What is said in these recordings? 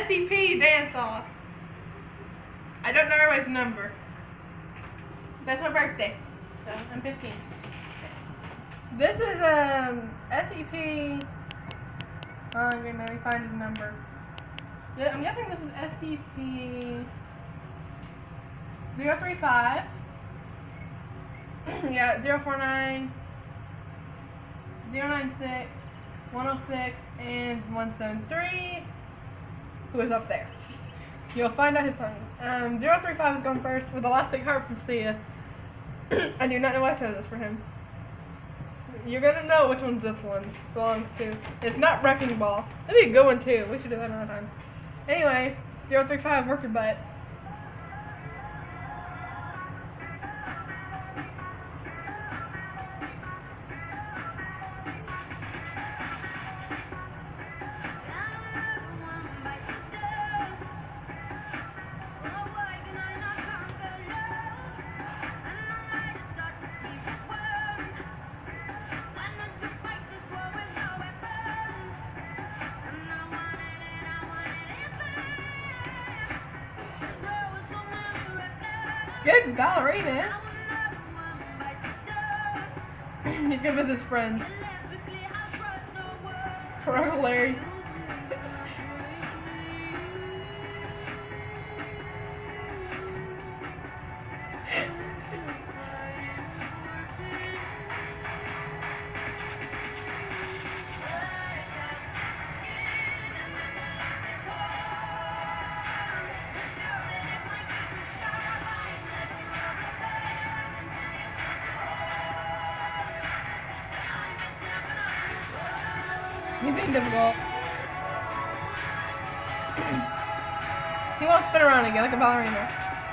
SCP dance off. I don't know everybody's number. That's my birthday, so I'm 15. This is SCP. Oh, let me find his number. Yeah, I'm guessing this is SCP 035. Yeah, 049, 096, 106, and 173. Who is up there? You'll find out his phone. 035 is going first with Elastic Heart from Sia. I do not know why I chose this for him. You're gonna know which one's this one belongs to. It's not Wrecking Ball. That'd be a good one too. We should do that another time. Anyway, 035, work your butt. Good ballerina. He's good with his friends. Uncle Larry. He's being difficult. He won't spin around again like a ballerina.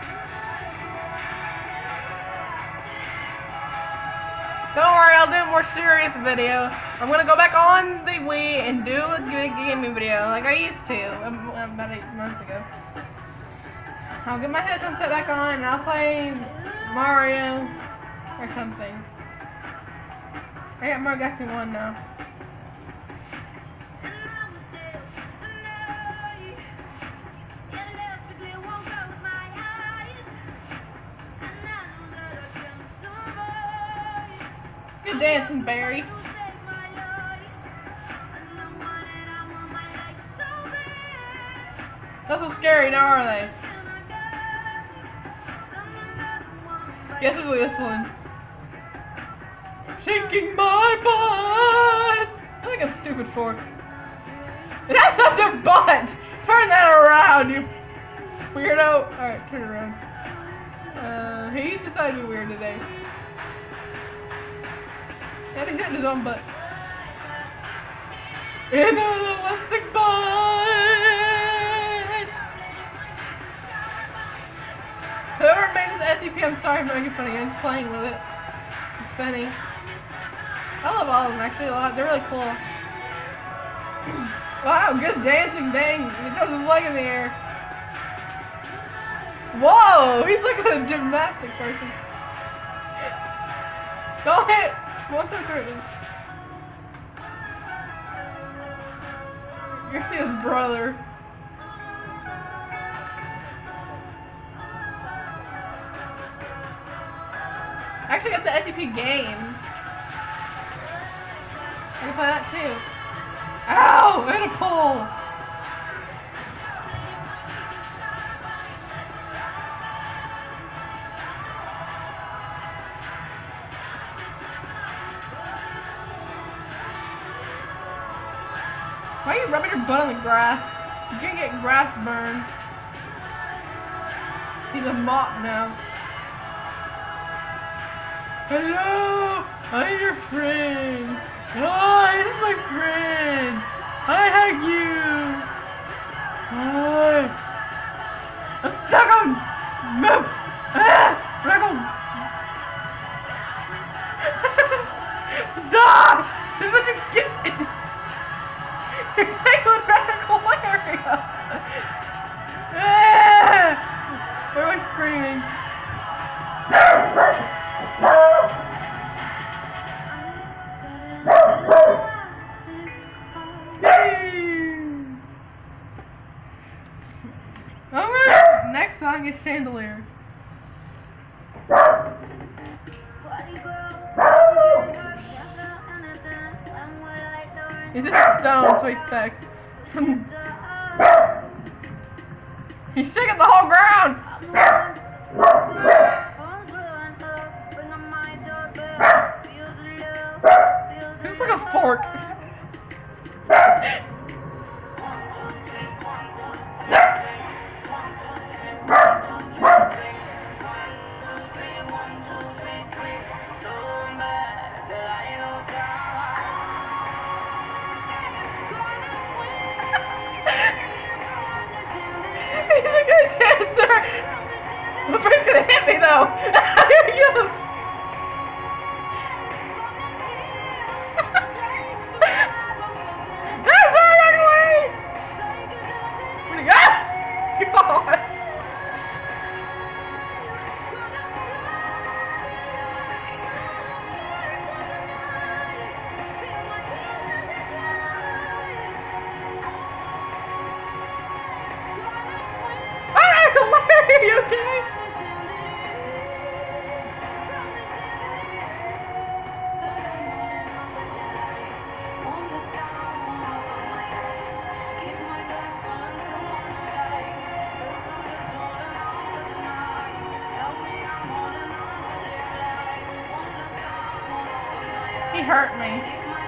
Don't worry, I'll do a more serious video. I'm gonna go back on the Wii and do a gaming video like I used to about 8 months ago. I'll get my headphones set back on and I'll play Mario or something. I got Mario Galaxy 1 now. Good dancing, Barry. Not so scary now, are they? Guess it's this one. Shaking my butt! I think I'm stupid for. That's not their butt! Turn that around, you weirdo! Alright, turn it around. He decided to be weird today. And he's hitting his own butt. In an elastic butt! Whoever made this SCP, I'm sorry for making fun of you. I'm just playing with it. It's funny. I love all of them actually a lot. They're really cool. Wow, good dancing, dang. He throws his leg in the air. Whoa! He's like a gymnastic person. Don't hit! What's the curtain? You're his brother. I actually got the SCP game. I can play that too. Ow! I hit a pole! Why are you rubbing your butt on the grass? You're gonna get grass burn. He's a mop now. Hello! I'm your friend! Hi, this is my friend! I hug you! Hi! I'm stuck on! Move! Ah! Radical! Stop! This is what you get! You're taking radical area! Ah! Everyone's screaming. Yay! song is Chandelier. Is it stones we expect? He's shaking the whole ground! It's like a fork. He's a good dancer! The brain's gonna hit me though! Here he goes! Are you okay? He hurt me.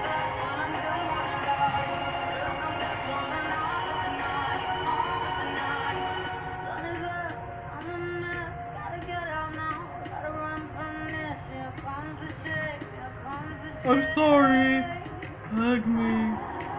I'm sorry. Hug me.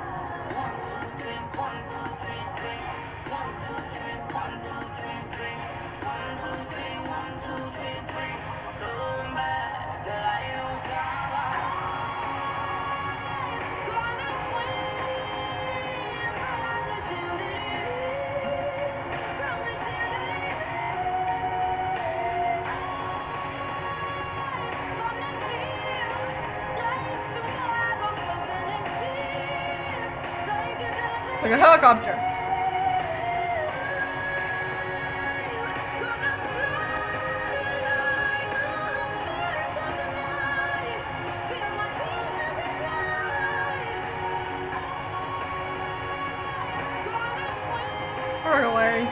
Like a helicopter. Run away.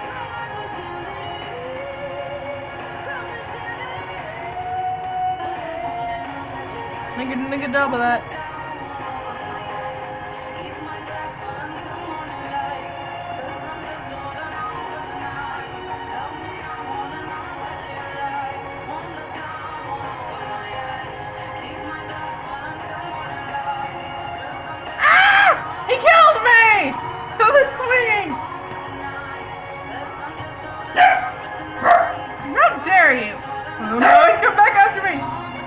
Make a double that. He killed me! Who was swinging? How dare you? Oh no, he's come back after me!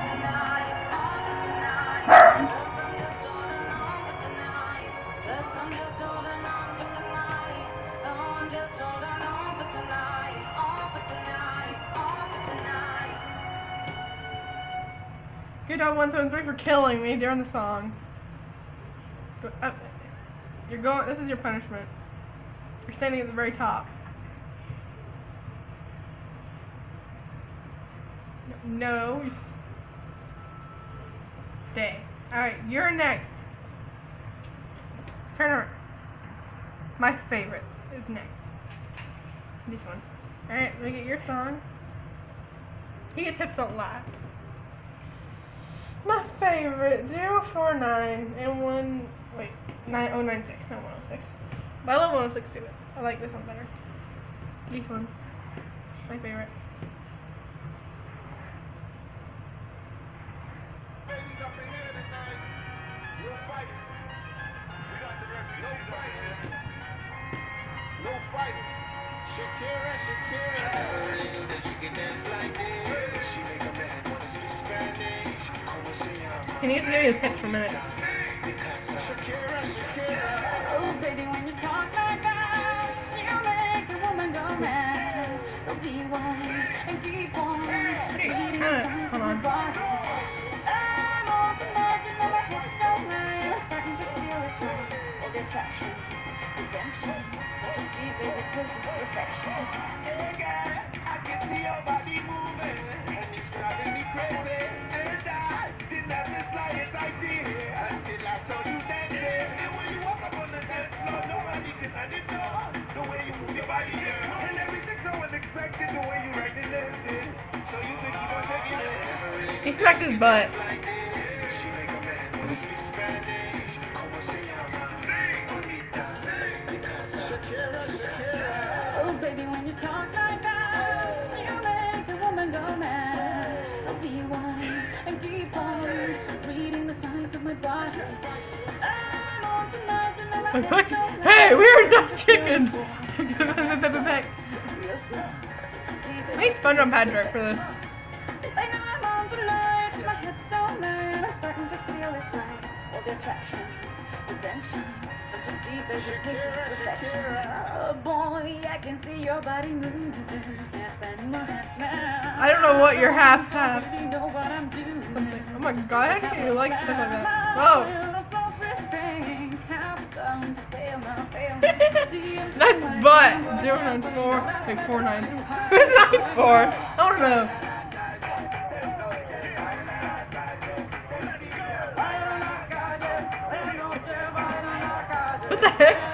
Good job, 173, for killing me during the song. You're going. This is your punishment. You're standing at the very top. No. Stay. Alright, you're next. Turn around. My favorite is next. This one. Alright, look at your song. He gets hips don't lie. My favorite, 049 and 1, wait, 9096, not 106. But I love 106 too. I like this one better. This one. My favorite. He needs to do his hips for a minute. Oh, baby, when you talk like that, you make a woman go mad. So be wise and keep on reading the Hold on. I'm old enough to know my hips don't lie. I'm starting to feel it's right. All the attraction, redemption. perfection. Don't you see, baby, this is perfection. Hey girl, I can see your body moving, and it's driving me crazy. And I didn't have the slightest idea until I saw you dancing. And when you walk up on the dance floor, nobody can ignore the way you move your body, girl. And everything's so unexpected, the way you right and left it. So you can keep on taking it. He smacked his butt. Oh, baby, when you talk like that, you make a woman go mad. So be wise and keep on reading the signs of my body. I'm on tonight, and I can't stop. Hey, we are dumb chickens! I need SpongeBob Patrick for this. Like I'm on tonight, my head's stone man. I'm starting to feel it's right. All the attraction, redemption. Don't you see, baby, this is perfection. Oh boy, I can see your body moving. Half and half now. I don't know what your half. You know what I'm doing. Something. Oh my god, how do you like stuff like that? Whoa. Nice butt. 094, like 49. Who's 94? I don't know. What the heck?